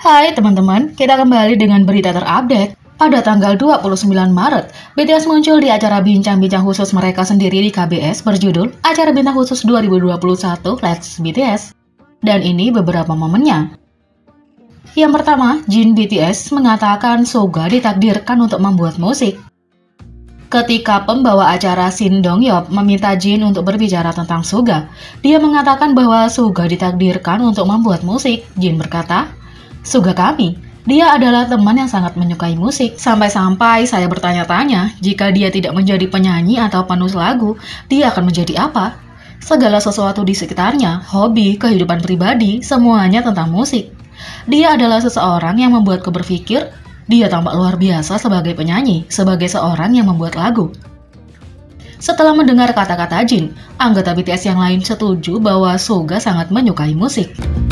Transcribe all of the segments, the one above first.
Hai teman-teman, kita kembali dengan berita terupdate. Pada tanggal 29 Maret, BTS muncul di acara bincang-bincang khusus mereka sendiri di KBS berjudul Acara Bintang Khusus 2021 Let's BTS. Dan ini beberapa momennya. Yang pertama, Jin BTS mengatakan Suga ditakdirkan untuk membuat musik. Ketika pembawa acara Shin Dong-yeop meminta Jin untuk berbicara tentang Suga, dia mengatakan bahwa Suga ditakdirkan untuk membuat musik. Jin berkata, "Suga kami, dia adalah teman yang sangat menyukai musik. Sampai-sampai saya bertanya-tanya, jika dia tidak menjadi penyanyi atau penulis lagu, dia akan menjadi apa? Segala sesuatu di sekitarnya, hobi, kehidupan pribadi, semuanya tentang musik. Dia adalah seseorang yang membuatku berpikir, dia tampak luar biasa sebagai penyanyi, sebagai seorang yang membuat lagu." Setelah mendengar kata-kata Jin, anggota BTS yang lain setuju bahwa Suga sangat menyukai musik.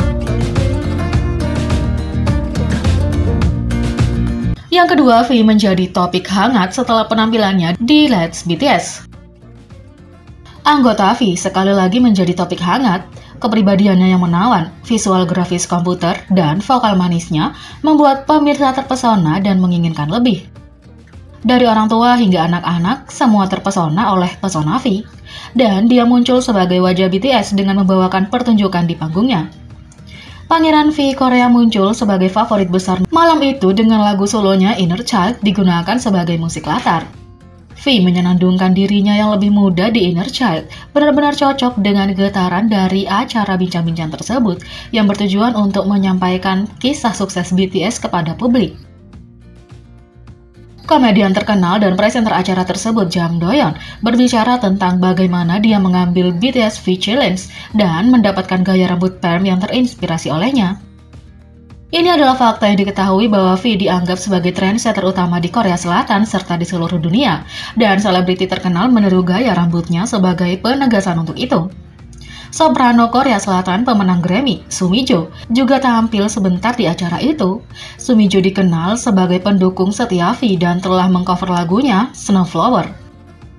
Yang kedua, V menjadi topik hangat setelah penampilannya di Let's BTS. Anggota V sekali lagi menjadi topik hangat. Kepribadiannya yang menawan, visual grafis komputer, dan vokal manisnya membuat pemirsa terpesona dan menginginkan lebih. Dari orang tua hingga anak-anak, semua terpesona oleh pesona V. Dan dia muncul sebagai wajah BTS dengan membawakan pertunjukan di panggungnya. Pangeran V Korea muncul sebagai favorit besar malam itu dengan lagu solonya Inner Child digunakan sebagai musik latar. V menyenandungkan dirinya yang lebih muda di Inner Child, benar-benar cocok dengan getaran dari acara bincang-bincang tersebut yang bertujuan untuk menyampaikan kisah sukses BTS kepada publik. Komedian terkenal dan presenter acara tersebut, Jang Do-yeon, berbicara tentang bagaimana dia mengambil BTS V Challenge dan mendapatkan gaya rambut perm yang terinspirasi olehnya. Ini adalah fakta yang diketahui bahwa V dianggap sebagai trendsetter utama di Korea Selatan serta di seluruh dunia, dan selebriti terkenal meniru gaya rambutnya sebagai penegasan untuk itu. Soprano Korea Selatan pemenang Grammy, Sumijo, juga tampil sebentar di acara itu. Sumijo dikenal sebagai pendukung setia V dan telah mengcover lagunya Snowflower.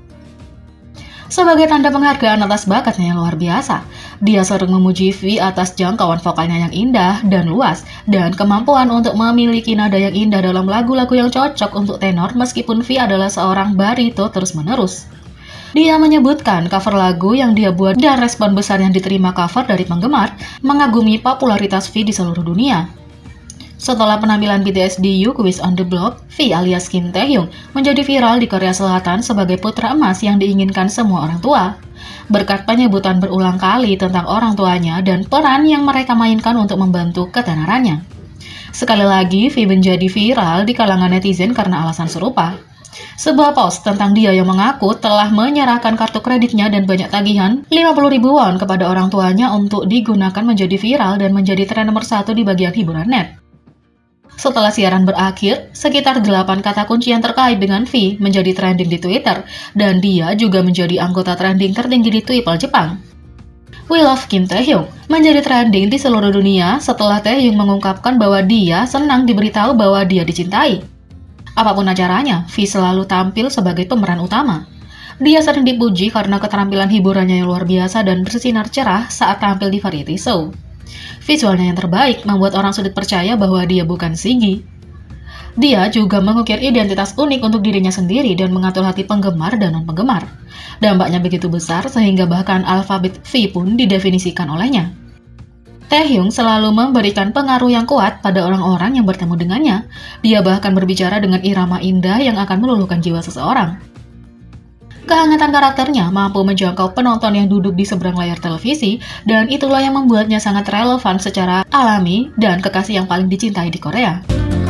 Sebagai tanda penghargaan atas bakatnya yang luar biasa, dia sering memuji V atas jangkauan vokalnya yang indah dan luas, dan kemampuan untuk memiliki nada yang indah dalam lagu-lagu yang cocok untuk tenor meskipun V adalah seorang barito terus-menerus. Dia menyebutkan cover lagu yang dia buat dan respon besar yang diterima cover dari penggemar mengagumi popularitas V di seluruh dunia. Setelah penampilan BTS di You Quiz on the Block, V alias Kim Taehyung menjadi viral di Korea Selatan sebagai putra emas yang diinginkan semua orang tua. Berkat penyebutan berulang kali tentang orang tuanya dan peran yang mereka mainkan untuk membantu ketenarannya. Sekali lagi, V menjadi viral di kalangan netizen karena alasan serupa. Sebuah post tentang dia yang mengaku telah menyerahkan kartu kreditnya dan banyak tagihan 50.000 won kepada orang tuanya untuk digunakan menjadi viral dan menjadi tren nomor 1 di bagian hiburan net. Setelah siaran berakhir, sekitar 8 kata kunci yang terkait dengan V menjadi trending di Twitter, dan dia juga menjadi anggota trending tertinggi di Twitter Jepang. We Love Kim Taehyung menjadi trending di seluruh dunia setelah Taehyung mengungkapkan bahwa dia senang diberitahu bahwa dia dicintai. Apapun acaranya, V selalu tampil sebagai pemeran utama. Dia sering dipuji karena keterampilan hiburannya yang luar biasa dan bersinar cerah saat tampil di variety show. Visualnya yang terbaik membuat orang sulit percaya bahwa dia bukan Siggy. Dia juga mengukir identitas unik untuk dirinya sendiri dan mengatur hati penggemar dan non-penggemar. Dampaknya begitu besar sehingga bahkan alfabet V pun didefinisikan olehnya. Taehyung selalu memberikan pengaruh yang kuat pada orang-orang yang bertemu dengannya. Dia bahkan berbicara dengan irama indah yang akan meluluhkan jiwa seseorang. Kehangatan karakternya mampu menjangkau penonton yang duduk di seberang layar televisi, dan itulah yang membuatnya sangat relevan secara alami dan kekasih yang paling dicintai di Korea.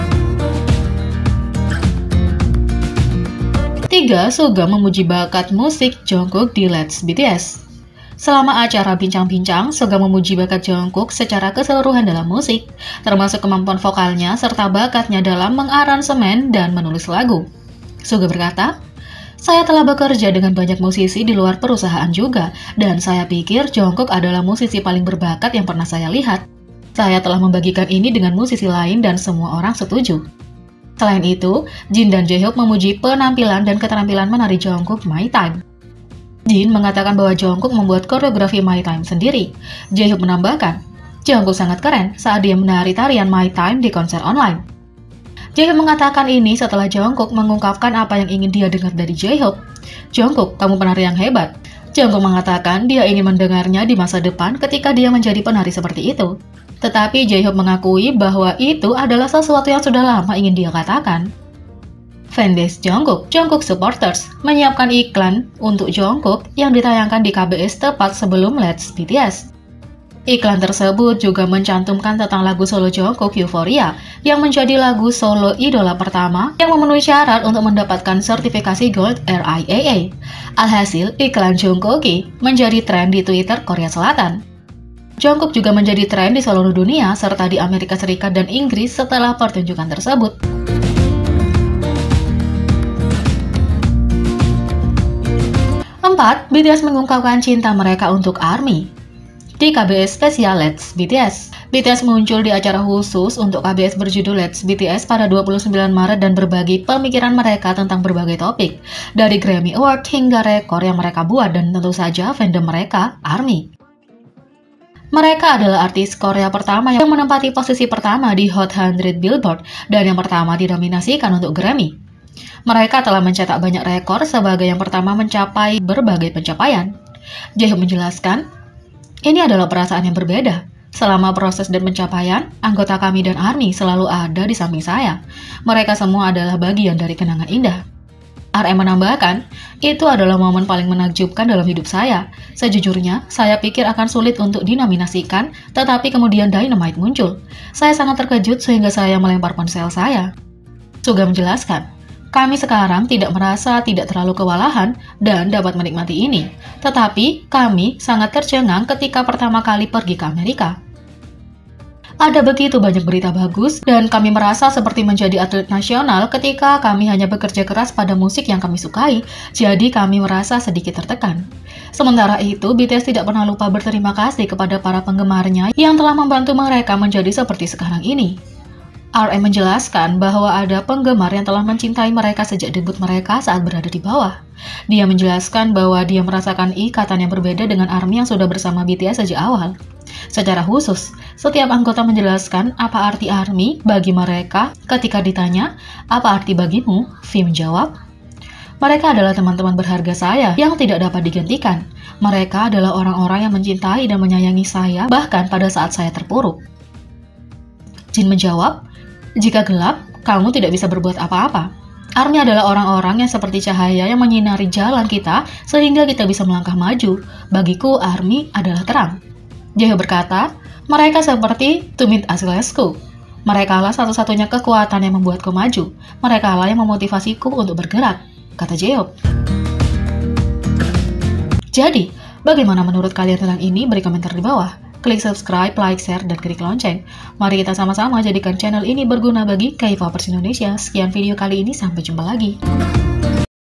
3. Suga memuji bakat musik Jungkook di Let's BTS. Selama acara bincang-bincang, Suga memuji bakat Jungkook secara keseluruhan dalam musik, termasuk kemampuan vokalnya serta bakatnya dalam mengaransemen dan menulis lagu. Suga berkata, "Saya telah bekerja dengan banyak musisi di luar perusahaan juga, dan saya pikir Jungkook adalah musisi paling berbakat yang pernah saya lihat. Saya telah membagikan ini dengan musisi lain dan semua orang setuju." Selain itu, Jin dan Jaehyuk memuji penampilan dan keterampilan menari Jungkook My Time. Jin mengatakan bahwa Jungkook membuat koreografi My Time sendiri. Jaehyuk menambahkan, Jungkook sangat keren saat dia menari tarian My Time di konser online. Jaehyuk mengatakan ini setelah Jungkook mengungkapkan apa yang ingin dia dengar dari Jaehyuk. Jungkook, kamu penari yang hebat. Jungkook mengatakan dia ingin mendengarnya di masa depan ketika dia menjadi penari seperti itu. Tetapi Jaehyuk mengakui bahwa itu adalah sesuatu yang sudah lama ingin dia katakan. Fanbase Jungkook Supporters, menyiapkan iklan untuk Jungkook yang ditayangkan di KBS tepat sebelum Let's BTS. Iklan tersebut juga mencantumkan tentang lagu solo Jungkook Euphoria yang menjadi lagu solo idola pertama yang memenuhi syarat untuk mendapatkan sertifikasi Gold RIAA. Alhasil, iklan Jungkook menjadi tren di Twitter Korea Selatan. Jungkook juga menjadi tren di seluruh dunia serta di Amerika Serikat dan Inggris setelah pertunjukan tersebut. 4. BTS mengungkapkan cinta mereka untuk ARMY. Di KBS spesial Let's BTS, BTS muncul di acara khusus untuk KBS berjudul Let's BTS pada 29 Maret dan berbagi pemikiran mereka tentang berbagai topik, dari Grammy Award hingga rekor yang mereka buat dan tentu saja fandom mereka, ARMY. Mereka adalah artis Korea pertama yang menempati posisi pertama di Hot 100 Billboard dan yang pertama dinominasikan untuk Grammy. Mereka telah mencetak banyak rekor sebagai yang pertama mencapai berbagai pencapaian. Jaehyuk menjelaskan, ini adalah perasaan yang berbeda. Selama proses dan pencapaian, anggota kami dan ARMY selalu ada di samping saya. Mereka semua adalah bagian dari kenangan indah. RM menambahkan, itu adalah momen paling menakjubkan dalam hidup saya. Sejujurnya, saya pikir akan sulit untuk dinominasikan, tetapi kemudian Dynamite muncul. Saya sangat terkejut sehingga saya melempar ponsel saya. Suga menjelaskan, kami sekarang tidak merasa tidak terlalu kewalahan dan dapat menikmati ini. Tetapi kami sangat tercengang ketika pertama kali pergi ke Amerika. Ada begitu banyak berita bagus dan kami merasa seperti menjadi atlet nasional ketika kami hanya bekerja keras pada musik yang kami sukai, jadi kami merasa sedikit tertekan. Sementara itu, BTS tidak pernah lupa berterima kasih kepada para penggemarnya yang telah membantu mereka menjadi seperti sekarang ini. RM menjelaskan bahwa ada penggemar yang telah mencintai mereka sejak debut mereka saat berada di bawah. Dia menjelaskan bahwa dia merasakan ikatan yang berbeda dengan ARMY yang sudah bersama BTS sejak awal. Secara khusus, setiap anggota menjelaskan apa arti ARMY bagi mereka ketika ditanya, apa arti bagimu? V menjawab, mereka adalah teman-teman berharga saya yang tidak dapat digantikan. Mereka adalah orang-orang yang mencintai dan menyayangi saya bahkan pada saat saya terpuruk. Jin menjawab, jika gelap, kamu tidak bisa berbuat apa-apa. ARMY adalah orang-orang yang seperti cahaya yang menyinari jalan kita sehingga kita bisa melangkah maju. Bagiku, ARMY adalah terang. Jaehyuk berkata, mereka seperti tumit asilesku. Mereka lah satu-satunya kekuatan yang membuatku maju. Mereka lah yang memotivasiku untuk bergerak, kata Jaehyuk. Jadi, bagaimana menurut kalian tentang ini? Beri komentar di bawah. Klik subscribe, like, share, dan klik lonceng. Mari kita sama-sama jadikan channel ini berguna bagi K-popers Indonesia. Sekian video kali ini, sampai jumpa lagi.